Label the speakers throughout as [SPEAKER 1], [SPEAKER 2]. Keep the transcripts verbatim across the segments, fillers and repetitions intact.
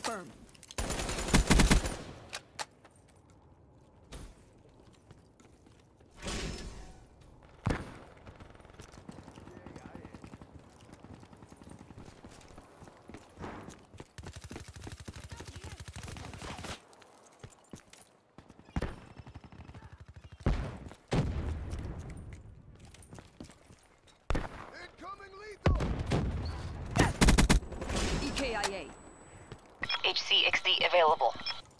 [SPEAKER 1] confirmed. E K I A.
[SPEAKER 2] H C X D available.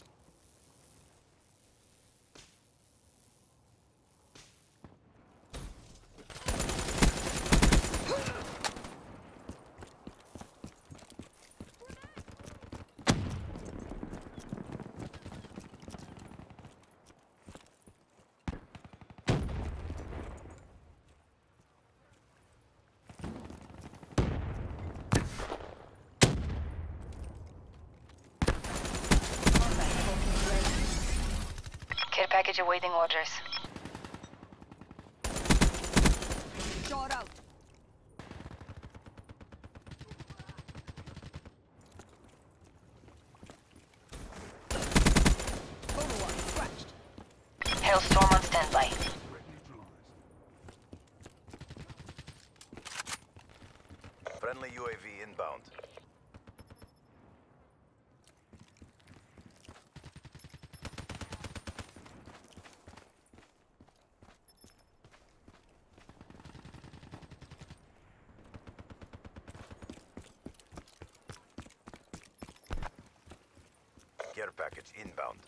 [SPEAKER 2] Care package awaiting orders.
[SPEAKER 1] Shot out. Total one scratched.
[SPEAKER 2] Hailstorm on standby.
[SPEAKER 3] Friendly U A V inbound. Care package inbound.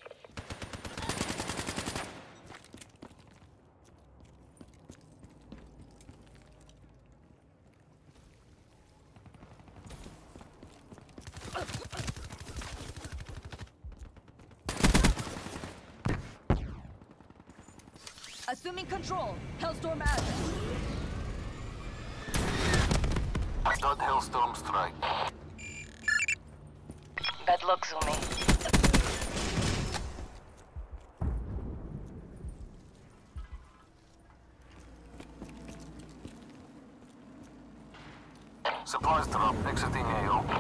[SPEAKER 1] Assuming control. Hellstorm address.
[SPEAKER 4] Dud Hellstorm strike.
[SPEAKER 2] Bad luck, Zumi.
[SPEAKER 4] Supplies drop, exiting A O.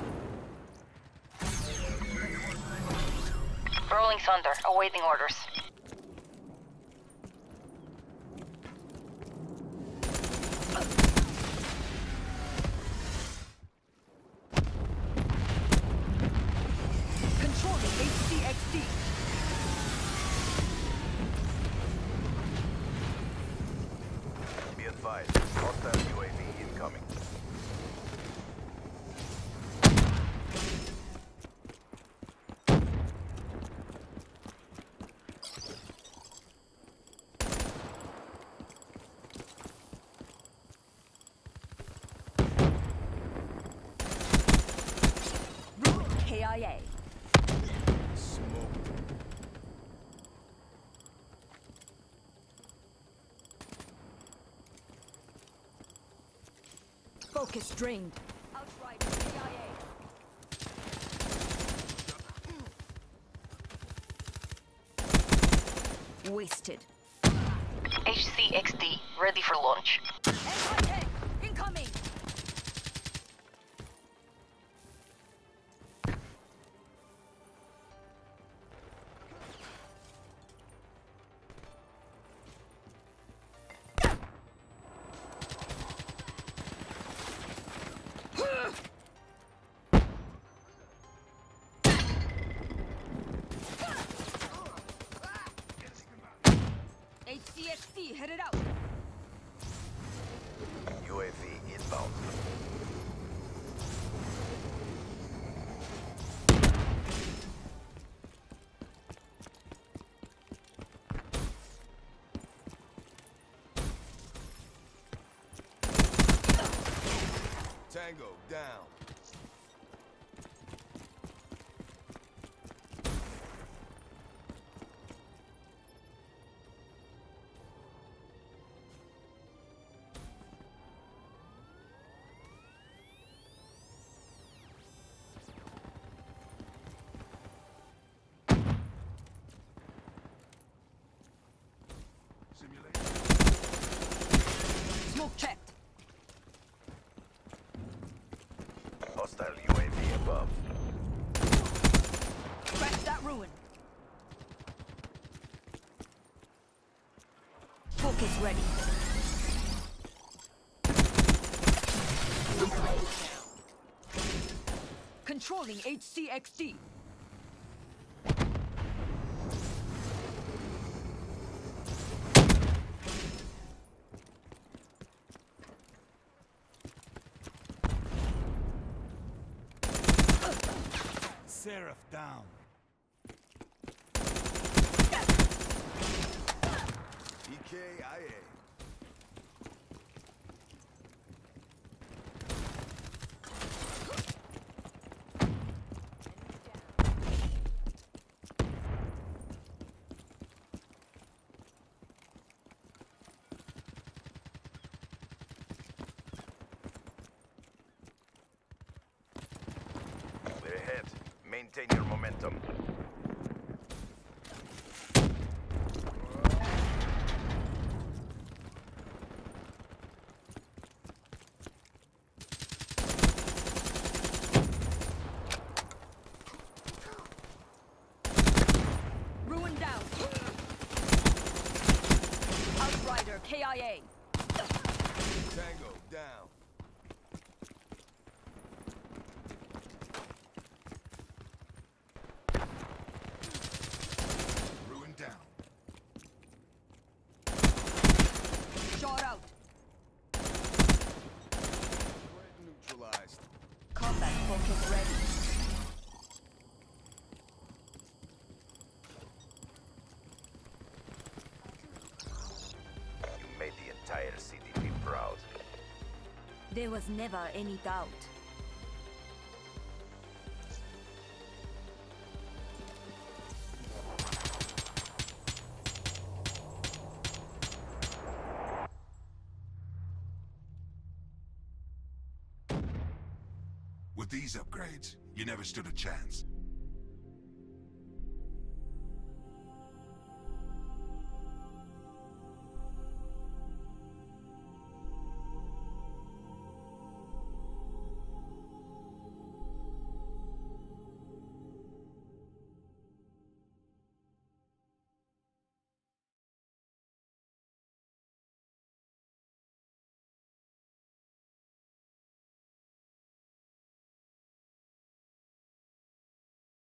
[SPEAKER 2] Rolling Thunder, awaiting orders.
[SPEAKER 1] Controlling H C X D.
[SPEAKER 3] Be advised, hostile U A V incoming.
[SPEAKER 1] K I A. Focus drained. Outright K I A. Wasted.
[SPEAKER 2] H C X D, ready for launch.
[SPEAKER 1] N I A, incoming! H C X D headed out.
[SPEAKER 3] U A V inbound. Tango down.
[SPEAKER 1] Smoke checked. Focus ready. Controlling H C X D.
[SPEAKER 5] Seraph down. E K I A.
[SPEAKER 3] We're ahead. Maintain your momentum.
[SPEAKER 1] Ruin down. Outrider K I A.
[SPEAKER 5] Tango down. Ruin down.
[SPEAKER 1] Shot out.
[SPEAKER 5] Threat neutralized.
[SPEAKER 1] Combat focus ready.
[SPEAKER 3] You made the entire C D P proud.
[SPEAKER 1] There was never any doubt.
[SPEAKER 6] With these upgrades, you never stood a chance.